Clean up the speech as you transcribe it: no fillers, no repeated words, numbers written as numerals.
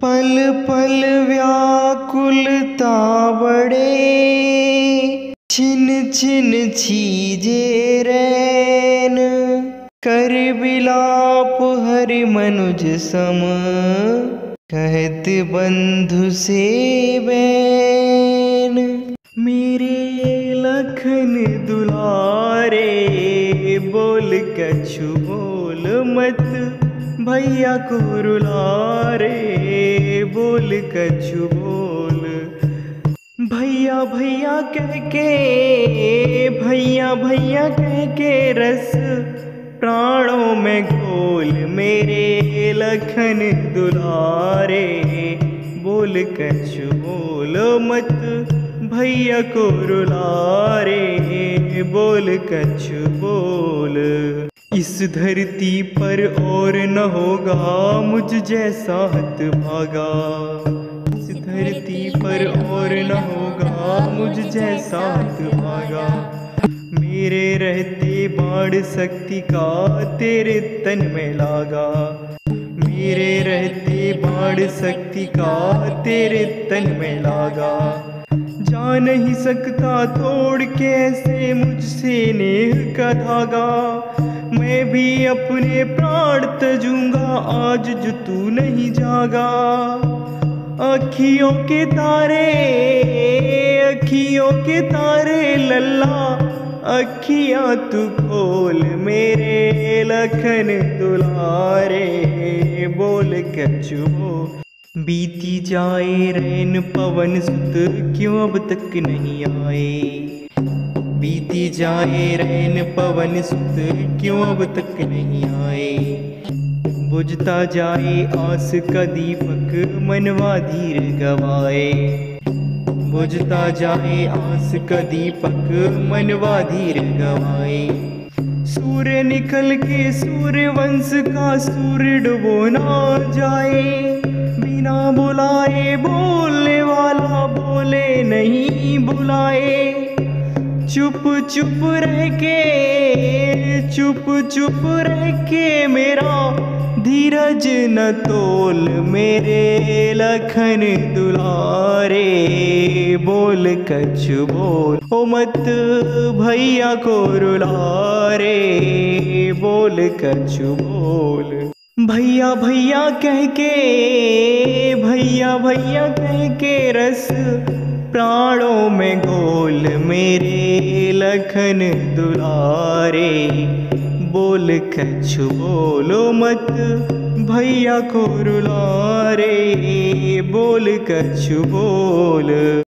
पल पल व्याकुलता बढ़े, छिन छिन छीजे रैन, कर बिलाप हरि मनुज सम, कहत बंधु से बैन। मेरे लखन दुलारे, बोल कछु बोल मत, भैया को रुला रे, बोल कछु बोल। भैया भैया कह के, भैया भैया कह के रस प्राणों में घोल, मेरे लखन दुलारे, बोल कछु बोल मत, भैया को रुला रे, बोल कछु बोल। इस धरती पर और न होगा मुझ जैसा हतभागा, इस धरती पर और न होगा मुझ जैसा हतभागा। मेरे रहते बाण शक्ति का तेरे तन में लागा, मेरे रहते बाण शक्ति का तेरे तन में लागा। जा नहीं सकता तोड़ के ऐसे मुझसे नेह का धागा, मैं भी अपने प्राण तजूंगा आज जो तू नहीं जागा। अखियों के तारे, अखियों के तारे लल्ला, अखियां तू खोल, मेरे लखन दुलारे, बोल कछु बोल। बीती जाए रैन पवन सुत, क्यों अब तक नहीं आए, बीती जाए रैन पवन सुत, क्यों अब तक नहीं आए। बुझता जाए आस का दीपक, मनवा धीर गवाए, बुझता जाए आस का दीपक, मनवा धीर गवाए। सूर्य निकल के सूर्य वंश का सूर्य डुबो ना जाए, बिना बुलाए बोलने वाला बोले नहीं बुलाए। चुप चुप रह के, चुप चुप रह के मेरा धीरज न तोल, मेरे लखन दुलारे, बोल कछु बोल। ओ मत भैया को रुला रे, बोल कछु बोल। भैया भैया कह के, भैया भैया कह के रस प्राणों में घोल, मेरे लखन दुलारे, बोल कछु बोलो मत, भैया को रुला रे, बोल कछु बोल।